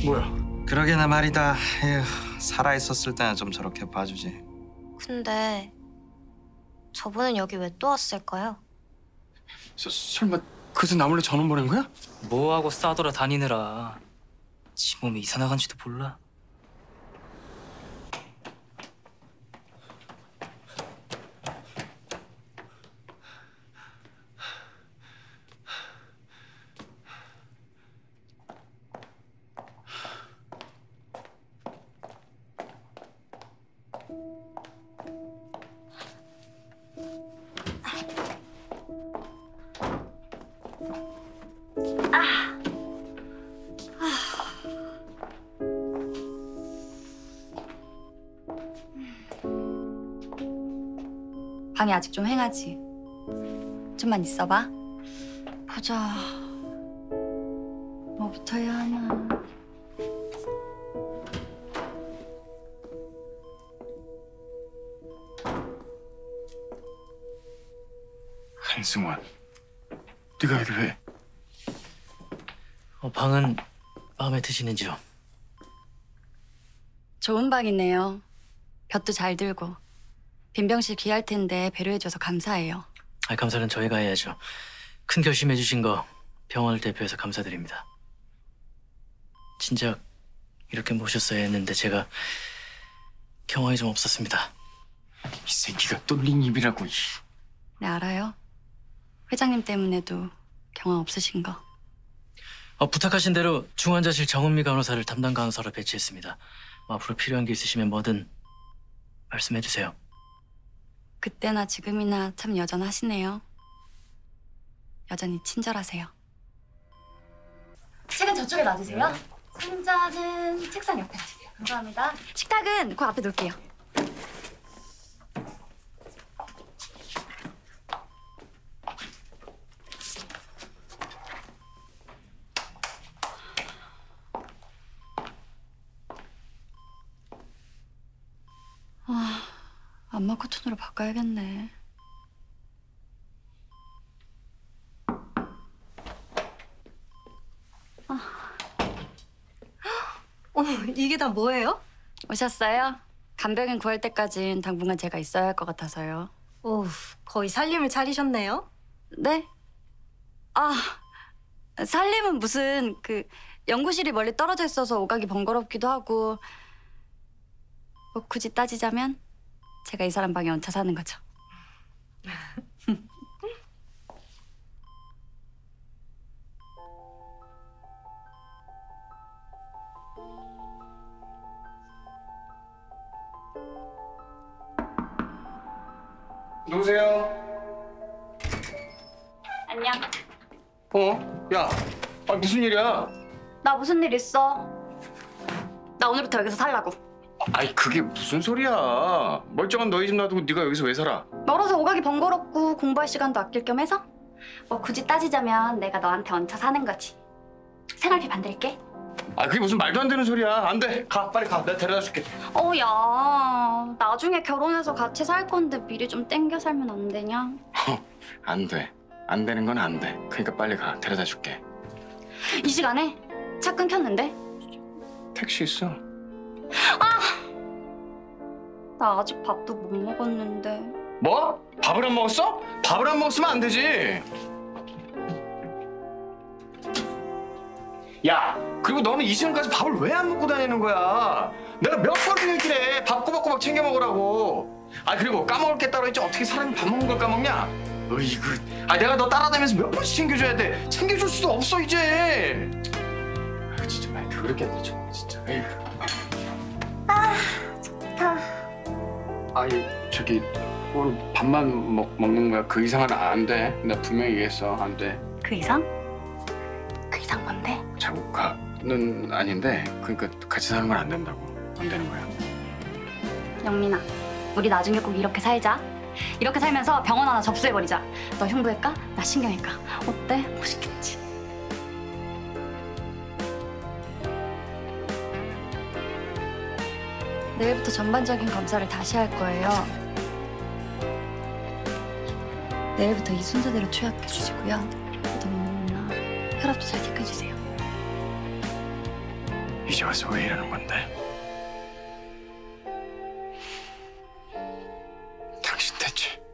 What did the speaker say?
뭐야? 그러게나 말이다. 에휴, 살아있었을 때는 좀 저렇게 봐주지. 근데 저분은 여기 왜 또 왔을까요? 설마 그새 나 몰래 전원 보낸 거야? 뭐하고 싸돌아 다니느라 지 몸이 이사 나간지도 몰라. 방이 아직 좀 휑하지? 좀만 있어봐. 보자. 뭐부터 해야 하나. 한승원, 네가 여기 왜? 방은 마음에 드시는지요? 좋은 방이네요. 볕도 잘 들고. 빈병실 귀할 텐데 배려해줘서 감사해요. 감사는 저희가 해야죠. 큰 결심해 주신 거 병원을 대표해서 감사드립니다. 진작 이렇게 모셨어야 했는데 제가 경황이 좀 없었습니다. 이 새끼가 똘린 입이라고. 네, 알아요. 회장님 때문에도 경험 없으신 거. 부탁하신 대로 중환자실 정은미 간호사를 담당 간호사로 배치했습니다. 앞으로 필요한 게 있으시면 뭐든 말씀해 주세요. 그때나 지금이나 참 여전하시네요. 여전히 친절하세요. 책은 저쪽에 놔주세요. 상자는 책상 옆에 놔주세요. 감사합니다. 식탁은 그 앞에 놓을게요. 안마 커튼으로 바꿔야겠네. 이게 다 뭐예요? 오셨어요? 간병인 구할 때까진 당분간 제가 있어야 할 것 같아서요. 오, 거의 살림을 차리셨네요. 네? 살림은 무슨 연구실이 멀리 떨어져 있어서 오가기 번거롭기도 하고 뭐 굳이 따지자면 제가 이 사람 방에 얹혀 사는 거죠. 누구세요? 안녕. 야, 무슨 일이야? 나 무슨 일 있어? 나 오늘부터 여기서 살라고. 아이, 그게 무슨 소리야? 멀쩡한 너희 집 놔두고 네가 여기서 왜 살아? 멀어서 오가기 번거롭고 공부할 시간도 아낄 겸 해서 뭐 굳이 따지자면 내가 너한테 얹혀 사는 거지. 생활비 반드릴게. 그게 무슨 말도 안 되는 소리야. 안 돼. 가, 빨리 가. 내가 데려다 줄게. 야, 나중에 결혼해서 같이 살 건데 미리 좀 땡겨 살면 안 되냐? 안 돼. 안 되는 건 안 돼. 그러니까 빨리 가. 데려다 줄게. 이 시간에? 차 끊겼는데? 택시 있어. 나 아직 밥도 못 먹었는데. 뭐? 밥을 안 먹었어? 밥을 안 먹었으면 안 되지. 야, 그리고 너는 이 시간까지 밥을 왜 안 먹고 다니는 거야? 내가 몇 번을 얘기해. 밥 꼬박꼬박 챙겨 먹으라고. 그리고 까먹을 게 따로 있지. 어떻게 사람이 밥 먹는 걸 까먹냐? 으이그. 내가 너 따라다니면서 몇 번씩 챙겨줘야 돼. 챙겨줄 수도 없어 이제. 진짜 말 그렇게 안 되죠. 진짜. 에휴. 좋다. 저기 오늘 밥만 먹는 거야. 그 이상은 안 돼. 나 분명히 얘기했어. 안 돼. 그 이상? 그 이상 뭔데? 자국가는 아닌데 그러니까 같이 사는 건 안 된다고. 안 되는 거야. 영민아, 우리 나중에 꼭 이렇게 살자. 이렇게 살면서 병원 하나 접수해버리자. 너 흉부외과, 나 신경외과. 어때? 멋있겠지? 내일부터 전반적인 검사를 다시 할 거예요. 내일부터 이 순서대로 투약해 주시고요. 너무나 혈압도 잘 체크해 주세요. 이 이제 와서 왜 이러는 건데? 당신 대체